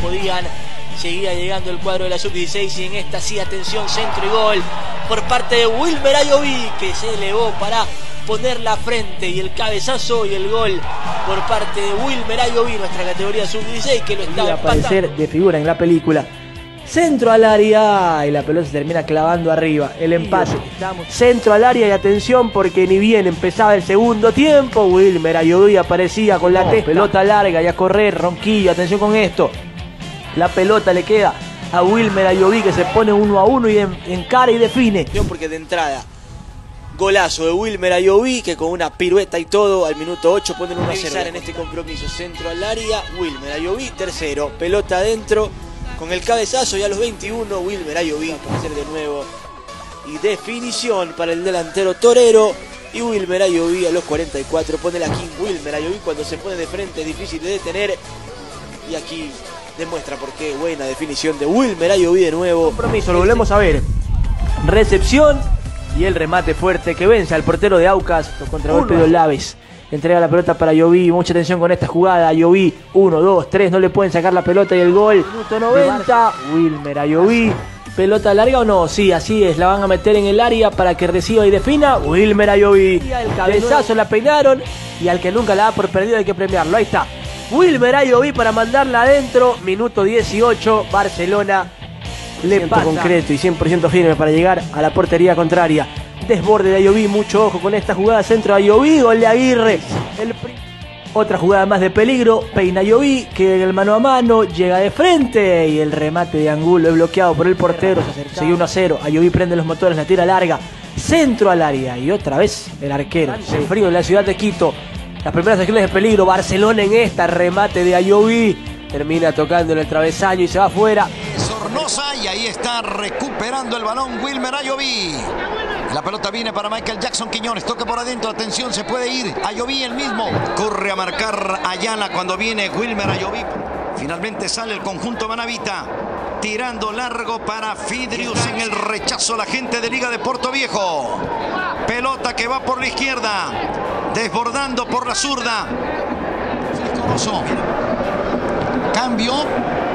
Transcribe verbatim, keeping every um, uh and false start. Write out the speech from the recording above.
podían. Seguía llegando el cuadro de la sub dieciséis y en esta sí, atención, centro y gol por parte de Wilmer Ayoví, que se elevó para poner la frente, y el cabezazo y el gol por parte de Wilmer Ayoví, nuestra categoría sub dieciséis, que lo estaba empatando. Aparecer de figura en la película. Centro al área y la pelota se termina clavando arriba. El empate. Centro al área y atención, porque ni bien empezaba el segundo tiempo, Wilmer Ayoví aparecía con la testa. Pelota larga y a correr, Ronquillo, atención con esto. La pelota le queda a Wilmer Ayoví, que se pone uno a uno y encara y define. Porque de entrada, golazo de Wilmer Ayoví, que con una pirueta y todo, al minuto ocho ponen uno a cero en este compromiso. Centro al área, Wilmer Ayoví, tercero. Pelota adentro, con el cabezazo, y a los veintiuno, Wilmer Ayoví para hacer de nuevo. Y definición para el delantero torero. Y Wilmer Ayoví a los cuarenta y cuatro pone la King. Wilmer Ayoví, cuando se pone de frente, es difícil de detener. Y aquí demuestra por qué. Buena definición de Wilmer Ayoví de nuevo. Compromiso, lo volvemos a ver. Recepción y el remate fuerte que vence al portero de Aucas. Contragolpe de Olaves. Entrega la pelota para Ayoví. Mucha atención con esta jugada. Ayoví, uno, dos, tres. No le pueden sacar la pelota y el gol. Minuto noventa. Wilmer Ayoví. ¿Pelota larga o no? Sí, así es. La van a meter en el área para que reciba y defina Wilmer Ayoví. El cabezazo la peinaron. Y al que nunca la da por perdido hay que premiarlo. Ahí está. Wilmer Ayoví para mandarla adentro. Minuto dieciocho. Barcelona le pasa. Concreto y cien por ciento firme para llegar a la portería contraria. Desborde de Ayoví. Mucho ojo con esta jugada. Centro de Ayoví. Gol de Aguirre. El Otra jugada más de peligro. Peina Ayoví, que en el mano a mano llega de frente. Y el remate de Angulo es bloqueado por el portero. Sigue uno a cero. Ayoví prende los motores. La tira larga. Centro al área. Y otra vez el arquero. El frío de la ciudad de Quito. Las primeras acciones de peligro, Barcelona en esta, remate de Ayoví, termina tocando en el travesaño y se va afuera. Sornosa, y ahí está recuperando el balón Wilmer Ayoví. La pelota viene para Michael Jackson Quiñones, toque por adentro, atención, se puede ir. Ayoví el mismo, corre a marcar Ayala cuando viene Wilmer Ayoví. Finalmente sale el conjunto manavita, tirando largo para Fidrius en el rechazo, la gente de Liga de Puerto Viejo. Pelota que va por la izquierda, desbordando por la zurda. Cambio.